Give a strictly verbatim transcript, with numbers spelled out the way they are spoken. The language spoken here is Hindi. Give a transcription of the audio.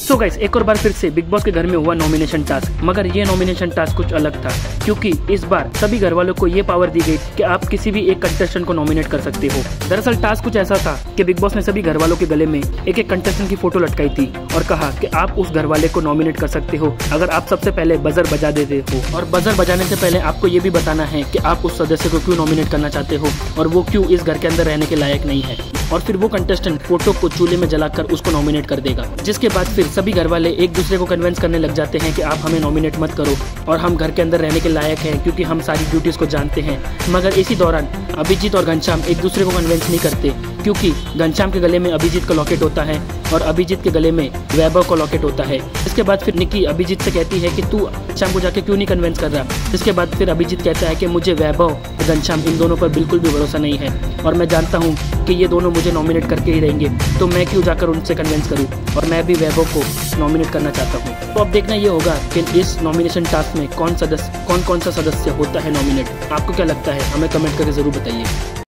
सो गाइस, एक और बार फिर से बिग बॉस के घर में हुआ नॉमिनेशन टास्क, मगर ये नॉमिनेशन टास्क कुछ अलग था, क्योंकि इस बार सभी घर वालों को ये पावर दी गई कि आप किसी भी एक कंटेस्टेंट को नॉमिनेट कर सकते हो। दरअसल टास्क कुछ ऐसा था कि बिग बॉस ने सभी घर वालों के गले में एक एक कंटेस्टेंट की फोटो लटकाई थी और कहा कि आप उस घर वाले को नॉमिनेट कर सकते हो अगर आप सबसे पहले बजर बजा देते हो। और बजर बजाने से पहले आपको ये भी बताना है कि आप उस सदस्य को क्यों नॉमिनेट करना चाहते हो और वो क्यों इस घर के अंदर रहने के लायक नहीं है। और फिर वो कंटेस्टेंट फोटो को चूल्हे में जलाकर उसको नॉमिनेट कर देगा, जिसके बाद फिर सभी घर वाले एक दूसरे को कन्विंस करने लग जाते हैं कि आप हमें नॉमिनेट मत करो और हम घर के अंदर रहने के लायक हैं क्योंकि हम सारी ड्यूटीज को जानते हैं। मगर इसी दौरान अभिजीत और घनश्याम एक दूसरे को कन्विंस नहीं करते, क्योंकि घनश्याम के गले में अभिजीत का लॉकेट होता है और अभिजीत के गले में वैभव का लॉकेट होता है। इसके बाद फिर निक्की अभिजीत से कहती है कि तू घनश्याम को जाके क्यों नहीं कन्विंस कर रहा। इसके बाद फिर अभिजीत कहता है कि मुझे वैभव और घनश्याम इन दोनों पर बिल्कुल भी भरोसा नहीं है और मैं जानता हूँ कि ये दोनों मुझे नॉमिनेट करके ही रहेंगे, तो मैं क्यों जाकर उनसे कन्विंस करूँ और मैं भी वैभव को नॉमिनेट करना चाहता हूँ। तो अब देखना ये होगा कि इस नॉमिनेशन टास्क में कौन सदस्य कौन कौन सा सदस्य होता है नॉमिनेट। आपको क्या लगता है, हमें कमेंट करके जरूर बताइए।